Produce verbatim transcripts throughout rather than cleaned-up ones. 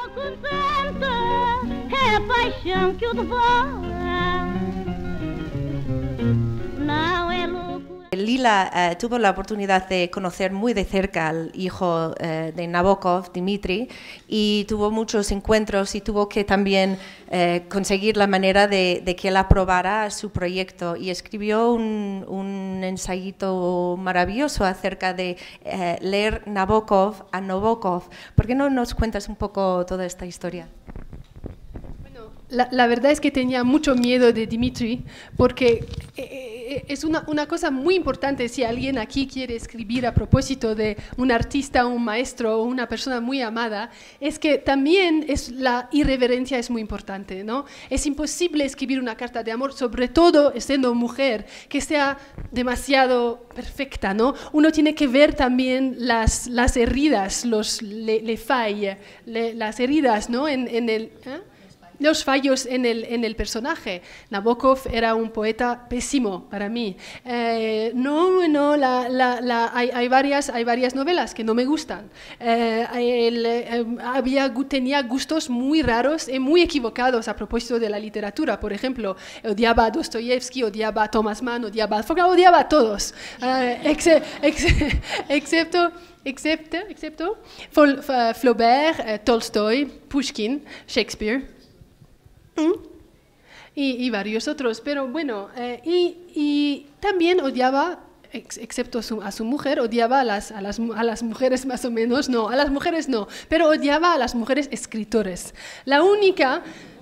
Lila eh, tuvo la oportunidad de conocer muy de cerca al hijo eh, de Nabokov, Dmitri, y tuvo muchos encuentros y tuvo que también eh, conseguir la manera de, de que él aprobara su proyecto, y escribió un, un ensayito maravilloso acerca de eh, leer Nabokov a Nabokov. ¿Por qué no nos cuentas un poco toda esta historia? La, la verdad es que tenía mucho miedo de Dmitri, porque eh, es una, una cosa muy importante si alguien aquí quiere escribir a propósito de un artista, un maestro o una persona muy amada, es que también es, la irreverencia es muy importante, ¿no? Es imposible escribir una carta de amor, sobre todo siendo mujer, que sea demasiado perfecta, ¿no? Uno tiene que ver también las, las heridas, los, le, le faille, le, las heridas, ¿no? En, en el... ¿eh? Los fallos en el, en el personaje. Nabokov era un poeta pésimo para mí. Eh, no, no, la, la, la, hay, hay, varias, hay varias novelas que no me gustan. Eh, él, eh, había, tenía gustos muy raros y muy equivocados a propósito de la literatura. Por ejemplo, odiaba a Dostoyevsky, odiaba a Thomas Mann, odiaba a Foucault, odiaba a todos. Eh, ex, ex, excepto... Excepto, excepto Flaubert, eh, Tolstoy, Pushkin, Shakespeare. Y, y varios otros, pero bueno, eh, y, y también odiaba, ex, excepto su, a su mujer, odiaba a las, a, las, a las mujeres más o menos, no, a las mujeres no, pero odiaba a las mujeres escritores. La única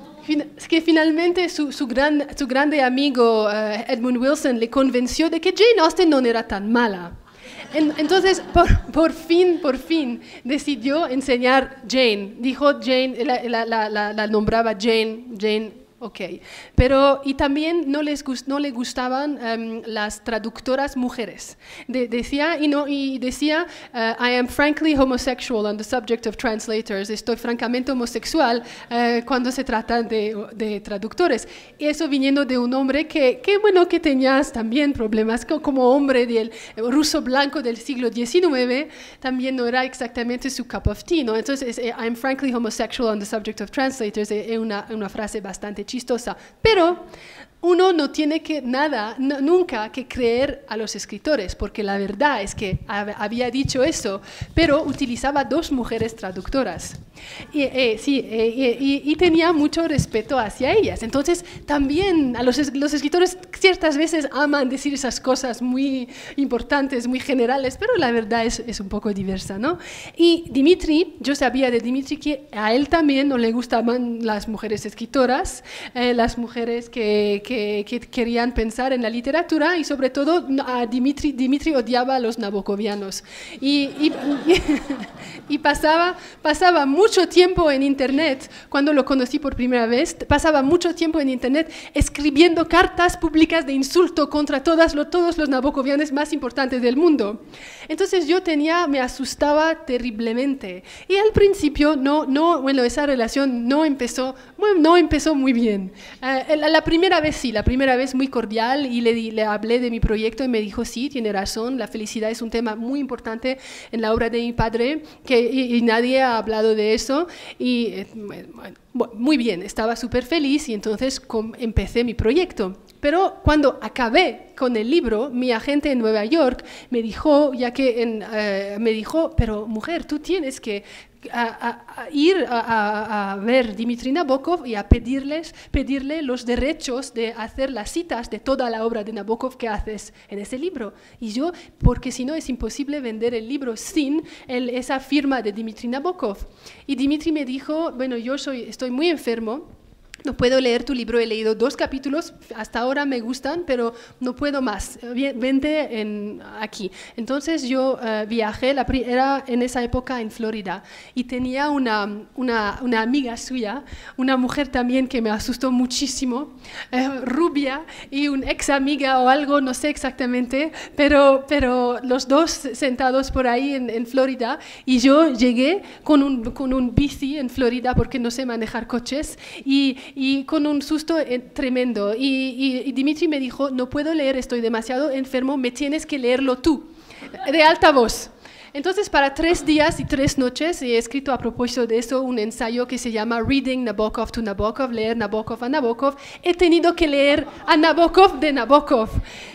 es que finalmente su, su, gran, su grande amigo uh, Edmund Wilson le convenció de que Jane Austen no era tan mala. Entonces, por, por fin, por fin, decidió enseñar Jane. Dijo Jane, la, la, la, la, la nombraba Jane, Jane, ok. Pero, y también no, les gust, no le gustaban um, las traductoras mujeres. De, decía, y, no, y decía, uh, I am frankly homosexual on the subject of translators. Estoy francamente homosexual uh, cuando se trata de, de traductores. Y eso viniendo de un hombre que, que bueno, que tenía también problemas como hombre del ruso blanco del siglo diecinueve, también no era exactamente su cup of tea, ¿no? Entonces, I am frankly homosexual on the subject of translators es una, una frase bastante chistosa, pero uno no tiene que nada, no, nunca que creer a los escritores, porque la verdad es que había dicho eso, pero utilizaba dos mujeres traductoras. Y, eh, sí, eh, y, y tenía mucho respeto hacia ellas. Entonces, también a los, los escritores ciertas veces aman decir esas cosas muy importantes, muy generales, pero la verdad es, es un poco diversa, ¿no? Y Dmitri, yo sabía de Dmitri que a él también no le gustaban las mujeres escritoras, eh, las mujeres que, que, que querían pensar en la literatura, y sobre todo a Dmitri, Dmitri odiaba a los nabokovianos. Y, y, y, y pasaba, pasaba mucho mucho tiempo en internet, cuando lo conocí por primera vez, pasaba mucho tiempo en internet escribiendo cartas públicas de insulto contra todas lo, todos los nabokovianos más importantes del mundo. Entonces yo tenía, me asustaba terriblemente. Y al principio, no, no, bueno, esa relación no empezó, bueno, no empezó muy bien. Uh, la, la primera vez sí, la primera vez muy cordial, y le, le hablé de mi proyecto y me dijo, sí, tiene razón, la felicidad es un tema muy importante en la obra de mi padre, que, y, y nadie ha hablado de eso, y bueno, muy bien, estaba súper feliz, y entonces com, empecé mi proyecto. Pero cuando acabé con el libro, mi agente en Nueva York me dijo, ya que en, uh, me dijo, pero mujer, tú tienes que a, a, a ir a, a, a ver Dmitri Nabokov y a pedirles, pedirle los derechos de hacer las citas de toda la obra de Nabokov que haces en ese libro. Y yo, porque si no es imposible vender el libro sin el, esa firma de Dmitri Nabokov. Y Dmitri me dijo, bueno, yo soy, estoy muy enfermo, no puedo leer tu libro, he leído dos capítulos, hasta ahora me gustan, pero no puedo más, vente en, aquí. Entonces yo uh, viajé, la, era en esa época en Florida, y tenía una, una, una amiga suya, una mujer también que me asustó muchísimo, uh, rubia, y un ex amiga o algo, no sé exactamente, pero, pero los dos sentados por ahí en, en Florida, y yo llegué con un, con un bici en Florida porque no sé manejar coches, y y con un susto eh, tremendo. Y, y, y Dmitri me dijo, no puedo leer, estoy demasiado enfermo, me tienes que leerlo tú, de alta voz. Entonces, para tres días y tres noches he escrito a propósito de eso un ensayo que se llama Reading Nabokov to Nabokov, leer Nabokov a Nabokov. He tenido que leer a Nabokov de Nabokov.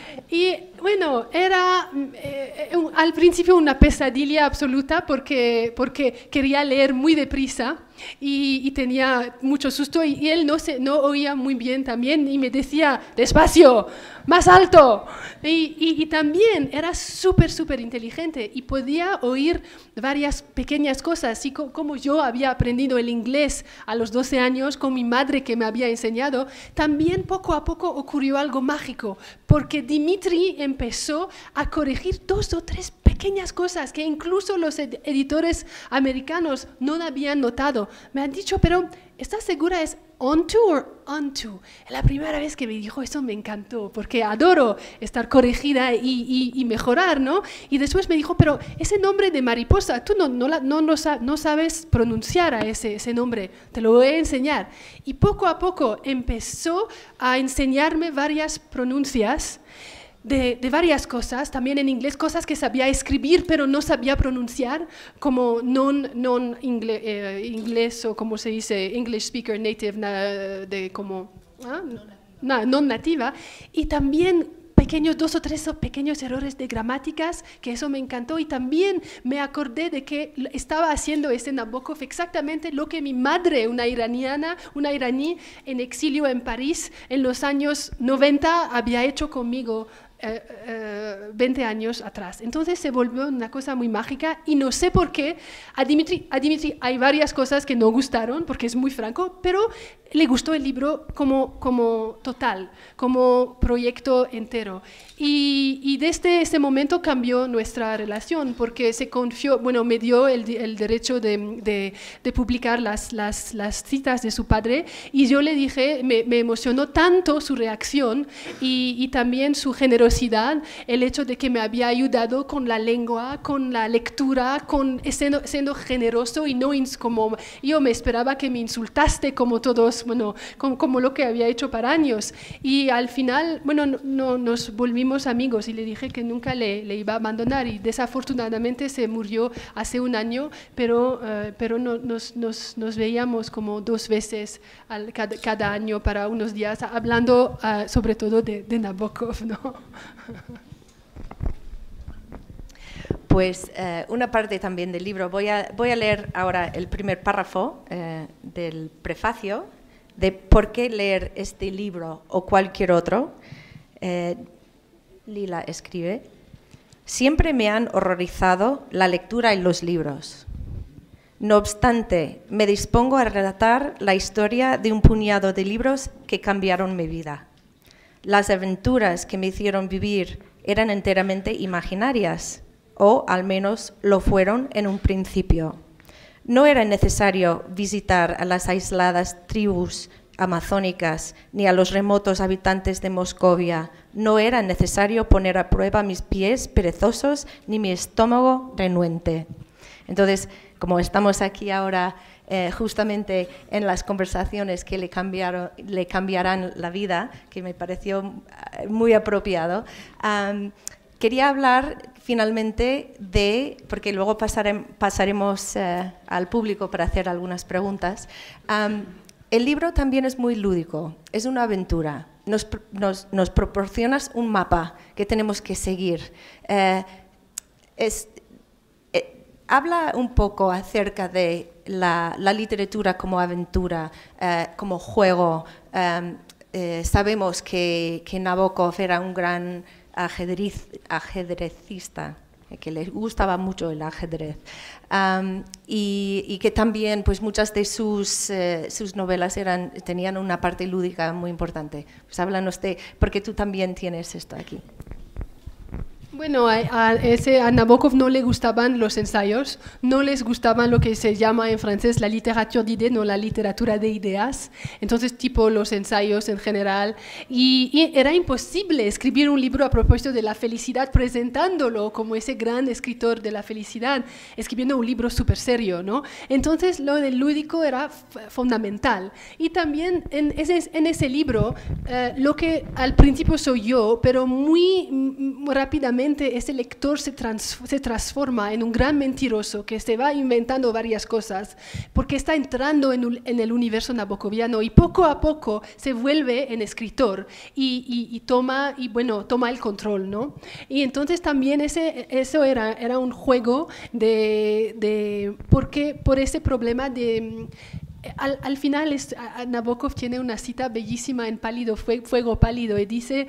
Y bueno, era eh, un, al principio una pesadilla absoluta porque, porque quería leer muy deprisa y, y tenía mucho susto y, y él no, se, no oía muy bien también y me decía, despacio, más alto. Y, y, y también era súper, súper inteligente y podía oír varias pequeñas cosas, así co como yo había aprendido el inglés a los doce años con mi madre que me había enseñado, también poco a poco ocurrió algo mágico, porque Dimitri empezó a corregir dos o tres pequeñas cosas que incluso los ed editores americanos no habían notado. Me han dicho, pero ¿estás segura es onto o onto? La primera vez que me dijo eso me encantó, porque adoro estar corregida y, y, y mejorar, ¿no? Y después me dijo, pero ese nombre de mariposa, tú no, no, la, no, no, no sabes pronunciar a ese, ese nombre, te lo voy a enseñar. Y poco a poco empezó a enseñarme varias pronuncias, De, de varias cosas, también en inglés, cosas que sabía escribir pero no sabía pronunciar, como non, non ingle, eh, inglés o como se dice, English speaker native, na, de como, ¿ah? no, non nativa, y también pequeños, dos o tres pequeños errores de gramáticas, que eso me encantó, y también me acordé de que estaba haciendo ese Nabokov exactamente lo que mi madre, una iraniana, una iraní en exilio en París en los años noventa, había hecho conmigo Uh, uh, veinte años atrás. Entonces se volvió una cosa muy mágica y no sé por qué a Dimitri, a Dimitri hay varias cosas que no gustaron porque es muy franco, pero le gustó el libro como, como total, como proyecto entero. Y, y desde ese momento cambió nuestra relación porque se confió, bueno, me dio el, el derecho de, de, de publicar las, las, las citas de su padre y yo le dije, me, me emocionó tanto su reacción y, y también su generosidad, el hecho de que me había ayudado con la lengua, con la lectura, con siendo, siendo generoso y no ins, como yo me esperaba que me insultaste como todos, bueno, como, como lo que había hecho para años. Y al final, bueno, no, no, nos volvimos amigos y le dije que nunca le, le iba a abandonar y desafortunadamente se murió hace un año, pero, uh, pero no, nos, nos, nos veíamos como dos veces al, cada, cada año para unos días, hablando uh, sobre todo de, de Nabokov, ¿no? Pues eh, una parte también del libro, voy a, voy a leer ahora el primer párrafo eh, del prefacio de por qué leer este libro o cualquier otro. Eh, Lila escribe, siempre me han horrorizado la lectura y los libros. No obstante, me dispongo a relatar la historia de un puñado de libros que cambiaron mi vida. Las aventuras que me hicieron vivir eran enteramente imaginarias, o al menos lo fueron en un principio. No era necesario visitar a las aisladas tribus amazónicas ni a los remotos habitantes de Moscovia. No era necesario poner a prueba mis pies perezosos ni mi estómago renuente. Entonces, como estamos aquí ahora Eh, justamente en las conversaciones que le, cambiaron, le cambiarán la vida, que me pareció muy apropiado, um, quería hablar finalmente de, porque luego pasare, pasaremos uh, al público para hacer algunas preguntas, um, el libro también es muy lúdico, es una aventura, nos, nos, nos proporcionas un mapa que tenemos que seguir. Uh, es, eh, habla un poco acerca de La, la literatura como aventura, eh, como juego. Eh, eh, sabemos que, que Nabokov era un gran ajedrez, ajedrecista, que le gustaba mucho el ajedrez, um, y, y que también pues, muchas de sus, eh, sus novelas eran, tenían una parte lúdica muy importante. Pues háblanos de, porque tú también tienes esto aquí. Bueno, a, a, ese, a Nabokov no le gustaban los ensayos, no les gustaba lo que se llama en francés la littérature d'idées, no la literatura de ideas, entonces tipo los ensayos en general, y, y era imposible escribir un libro a propósito de la felicidad presentándolo como ese gran escritor de la felicidad, escribiendo un libro súper serio, ¿no? Entonces lo del lúdico era fundamental, y también en ese, en ese libro, eh, lo que al principio soy yo, pero muy, muy rápidamente repente ese lector se, trans, se transforma en un gran mentiroso que se va inventando varias cosas porque está entrando en, un, en el universo nabocoviano y poco a poco se vuelve en escritor y, y, y, toma, y bueno, toma el control, ¿no? Y entonces también ese, eso era, era un juego de, de porque, por ese problema de... Al, al final es, a, a Nabokov tiene una cita bellísima en Pálido, Fuego Pálido, y dice,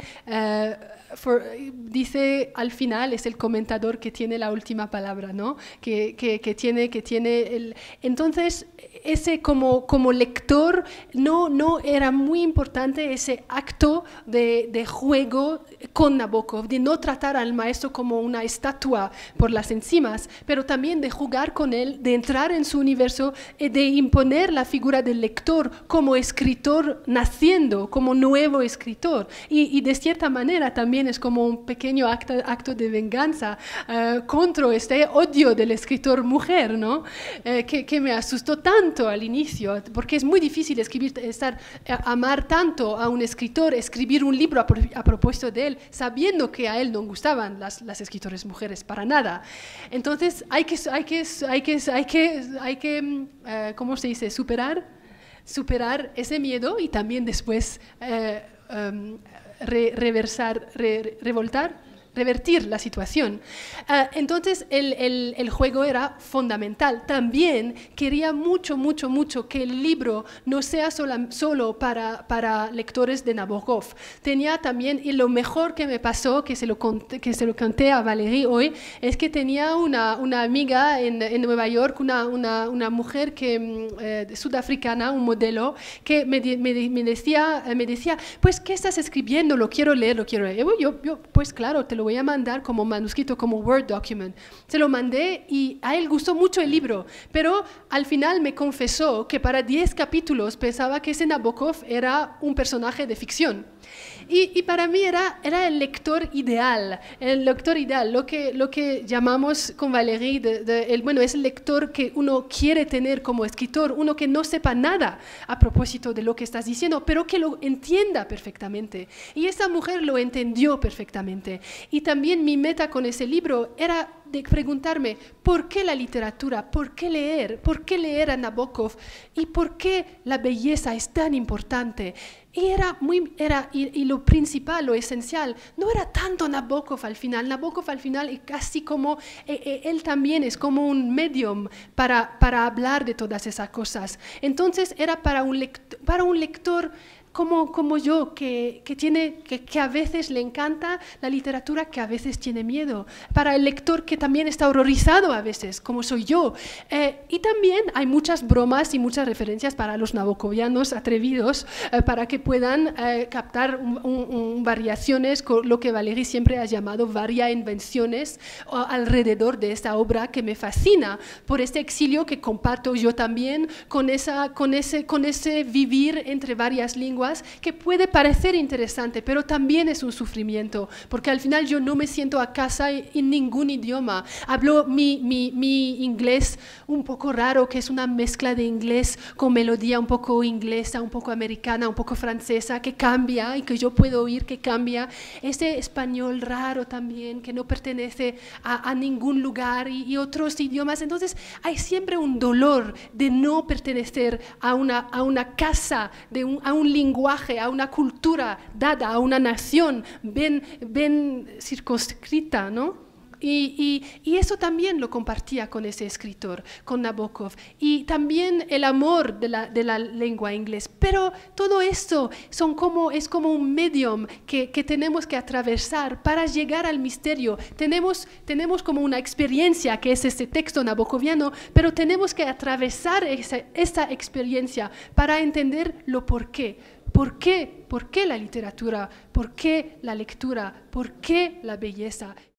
uh, for, dice al final es el comentador que tiene la última palabra, ¿no? Que, que, que tiene, que tiene el, entonces ese como, como lector no, no era muy importante ese acto de, de juego con Nabokov, de no tratar al maestro como una estatua por las enzimas, pero también de jugar con él, de entrar en su universo, de imponer la figura del lector como escritor naciendo, como nuevo escritor. Y, y de cierta manera también es como un pequeño acto, acto de venganza uh, contra este odio del escritor mujer, ¿no? Uh, que, que me asustó tanto al inicio, porque es muy difícil escribir, estar, amar tanto a un escritor, escribir un libro a, a propósito de él, sabiendo que a él no gustaban las, las escritoras mujeres para nada. Entonces hay que, hay que, hay que, hay que, hay que uh, ¿cómo se dice? Superar, superar ese miedo y también después uh, um, re, reversar, re, revoltar, revertir la situación. Uh, entonces el, el, el juego era fundamental. También quería mucho, mucho, mucho que el libro no sea sola, solo para, para lectores de Nabokov. Tenía también, y lo mejor que me pasó, que se lo conté, que se lo conté a Valérie hoy, es que tenía una, una amiga en, en Nueva York, una, una, una mujer que, eh, sudafricana, un modelo, que me, me, me, decía, me decía, pues, ¿qué estás escribiendo? Lo quiero leer, lo quiero leer. Yo, yo, yo pues claro, te lo voy a mandar como manuscrito, como Word document. Se lo mandé y a él gustó mucho el libro, pero al final me confesó que para diez capítulos pensaba que ese Nabokov era un personaje de ficción. Y, y para mí era, era el lector ideal, el lector ideal, lo que, lo que llamamos con Valérie, de, de, el, bueno, es el lector que uno quiere tener como escritor, uno que no sepa nada a propósito de lo que estás diciendo, pero que lo entienda perfectamente. Y esa mujer lo entendió perfectamente. Y también mi meta con ese libro era de preguntarme, ¿por qué la literatura? ¿Por qué leer? ¿Por qué leer a Nabokov? ¿Y por qué la belleza es tan importante? Y, era muy, era, y, y lo principal, lo esencial, no era tanto Nabokov al final. Nabokov al final es casi como, eh, eh, él también es como un medium para, para hablar de todas esas cosas. Entonces era para un lector, para un lector Como, como yo, que, que, tiene, que, que a veces le encanta la literatura, que a veces tiene miedo. Para el lector que también está horrorizado a veces, como soy yo. Eh, y también hay muchas bromas y muchas referencias para los nabokovianos atrevidos, eh, para que puedan eh, captar un, un, un variaciones, con lo que Valérie siempre ha llamado varia invenciones alrededor de esta obra que me fascina, por este exilio que comparto yo también, con, esa, con, ese, con ese vivir entre varias lenguas, que puede parecer interesante, pero también es un sufrimiento, porque al final yo no me siento a casa en ningún idioma. Hablo mi, mi, mi inglés un poco raro, que es una mezcla de inglés con melodía un poco inglesa, un poco americana, un poco francesa, que cambia y que yo puedo oír que cambia. Este español raro también, que no pertenece a, a ningún lugar y, y otros idiomas. Entonces hay siempre un dolor de no pertenecer a una, a una casa, de un, a un lenguaje, a una cultura dada, a una nación bien, bien circunscrita, ¿no? Y, y, y eso también lo compartía con ese escritor, con Nabokov, y también el amor de la, de la lengua inglesa. Pero todo esto son como, es como un medium que, que tenemos que atravesar para llegar al misterio. Tenemos, tenemos como una experiencia que es este texto nabokoviano, pero tenemos que atravesar esa, esa experiencia para entender lo por qué. ¿Por qué? ¿Por qué la literatura? ¿Por qué la lectura? ¿Por qué la belleza?